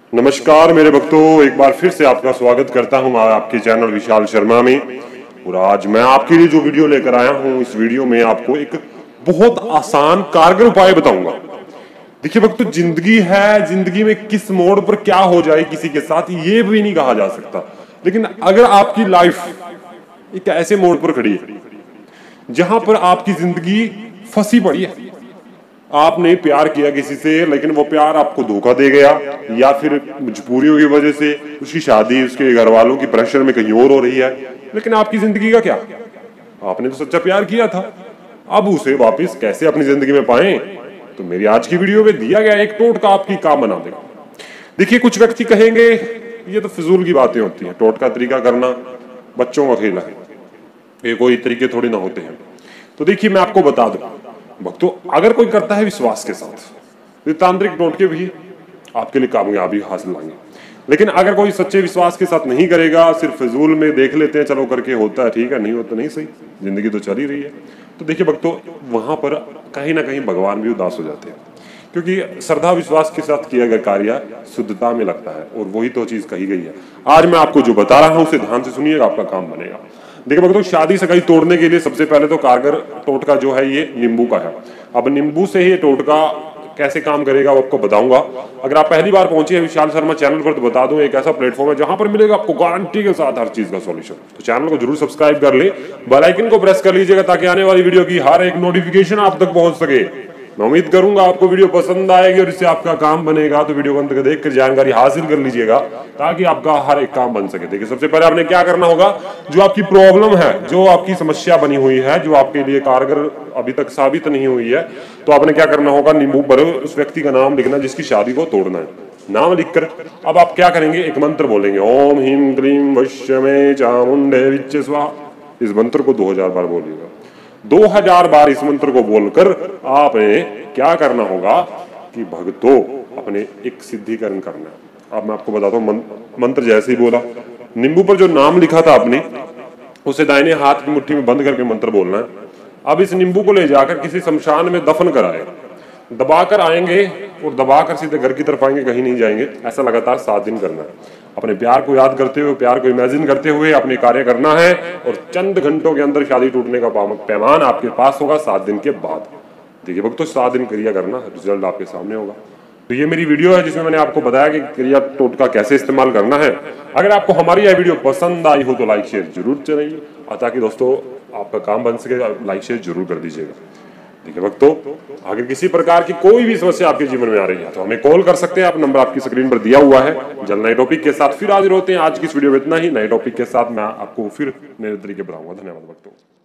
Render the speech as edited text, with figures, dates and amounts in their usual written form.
नमस्कार मेरे भक्तों, एक बार फिर से आपका स्वागत करता हूं आपके चैनल विशाल शर्मा में। और आज मैं आपके लिए जो वीडियो लेकर आया हूं, इस वीडियो में आपको एक बहुत आसान कारगर उपाय बताऊंगा। देखिए भक्तों, जिंदगी है, जिंदगी में किस मोड़ पर क्या हो जाए किसी के साथ ये भी नहीं कहा जा सकता। लेकिन अगर आपकी लाइफ एक ऐसे मोड़ पर खड़ी है जहां पर आपकी जिंदगी फंसी पड़ी है, आपने प्यार किया किसी से लेकिन वो प्यार आपको धोखा दे गया, या फिर मजबूरियों की वजह से उसकी शादी उसके घर वालों की प्रेशर में कहीं और हो रही है, लेकिन आपकी जिंदगी का क्या? आपने तो सच्चा प्यार किया था। अब उसे वापस कैसे अपनी जिंदगी में पाएं, तो मेरी आज की वीडियो में दिया गया एक टोटका आपकी काम बना देगा। देखिए, कुछ व्यक्ति कहेंगे ये तो फिजूल की बातें होती हैं, टोटका तरीका करना बच्चों का खेल है, ये कोई तरीके थोड़ी ना होते हैं। तो देखिए, मैं आपको बता दूं भक्तों, अगर कोई करता है विश्वास के साथ तो तांत्रिक टोटके भी आपके लिए कामयाबी हासिल लाएंगे। लेकिन अगर कोई सच्चे विश्वास के साथ नहीं करेगा, सिर्फ फिजूल में देख लेते हैं, चलो करके होता है ठीक है, नहीं होता नहीं सही, जिंदगी तो चल ही रही है, तो देखिए भक्तों, वहां पर कहीं ना कहीं भगवान भी उदास हो जाते हैं, क्योंकि श्रद्धा विश्वास के साथ किया गया कार्य शुद्धता में लगता है, और वही तो चीज कही गई है। आज मैं आपको जो बता रहा हूं उसे ध्यान से सुनिएगा, आपका काम बनेगा। देखिए भक्तों, शादी सगाई तोड़ने के लिए सबसे पहले तो कारगर टोटका जो है ये नींबू का है। अब नींबू से ही ये टोटका कैसे काम करेगा वो आपको बताऊंगा। अगर आप पहली बार पहुंचे हैं विशाल शर्मा चैनल पर, तो बता दूं एक ऐसा प्लेटफॉर्म है जहां पर मिलेगा आपको गारंटी के साथ हर चीज का सॉल्यूशन। तो चैनल को जरूर सब्सक्राइब कर ले, बेल आइकन को प्रेस कर लीजिएगा ताकि आने वाली वीडियो की हर एक नोटिफिकेशन आप तक पहुंच सके। मैं उम्मीद करूंगा आपको वीडियो पसंद आएगी और इससे आपका काम बनेगा, तो वीडियो को अंत तक देखकर जानकारी हासिल कर लीजिएगा ताकि आपका हर एक काम बन सके। देखिए, सबसे पहले आपने क्या करना होगा, जो आपकी प्रॉब्लम है, जो आपकी समस्या बनी हुई है, जो आपके लिए कारगर अभी तक साबित नहीं हुई है, तो आपने क्या करना होगा, नींबू पर उस व्यक्ति का नाम लिखना जिसकी शादी को तोड़ना है। नाम लिखकर अब आप क्या करेंगे, एक मंत्र बोलेंगे, ओम ह्रीं क्लीं वश्यमे चामुंडे विच्चे स्वाहा। इस मंत्र को 2000 बार बोलिएगा। 2000 बार इस मंत्र को बोलकर आपने क्या करना होगा कि भक्तों अपने एक सिद्धिकरण करना है। अब मैं आपको बताता हूँ, मंत्र जैसे ही बोला, नींबू पर जो नाम लिखा था आपने उसे दाहिने हाथ की मुट्ठी में बंद करके मंत्र बोलना है। अब इस नींबू को ले जाकर किसी शमशान में दफन कराए, दबाकर आएंगे और दबाकर सीधे घर की तरफ आएंगे, कहीं नहीं जाएंगे। ऐसा लगातार 7 दिन करना है। अपने प्यार को याद करते हुए, प्यार को इमेजिन करते हुए अपने कार्य करना है, और चंद घंटों के अंदर शादी टूटने का पैमान आपके पास होगा 7 दिन के बाद। देखिए भक्तों, 7 दिन क्रिया करना, रिजल्ट आपके सामने होगा। तो ये मेरी वीडियो है जिसमें मैंने आपको बताया कि क्रिया टोटका कैसे इस्तेमाल करना है। अगर आपको हमारी यह वीडियो पसंद आई हो तो लाइक शेयर जरूर करिए, ताकि दोस्तों आपका काम बन सके, लाइक शेयर जरूर कर दीजिएगा। देखिए भक्तों, अगर किसी प्रकार की कोई भी समस्या आपके जीवन में आ रही है तो हमें कॉल कर सकते हैं। आप नंबर आपकी स्क्रीन पर दिया हुआ है। जल्द नए टॉपिक के साथ फिर हाजिर होते हैं। आज की इस वीडियो में इतना ही। नए टॉपिक के साथ मैं आपको फिर नए तरीके बताऊंगा। धन्यवाद भक्तों।